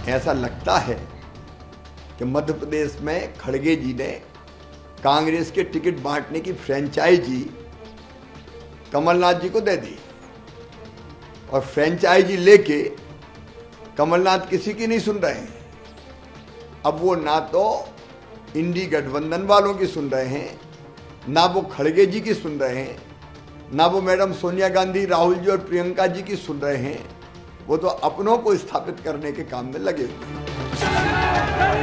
ऐसा लगता है कि मध्य प्रदेश में खड़गे जी ने कांग्रेस के टिकट बांटने की फ्रेंचाइजी कमलनाथ जी को दे दी और फ्रेंचाइजी लेके कमलनाथ किसी की नहीं सुन रहे हैं। अब वो ना तो इंडी गठबंधन वालों की सुन रहे हैं, ना वो खड़गे जी की सुन रहे हैं, ना वो मैडम सोनिया गांधी, राहुल जी और प्रियंका जी की सुन रहे हैं। वो तो अपनों को स्थापित करने के काम में लगे हुए हैं।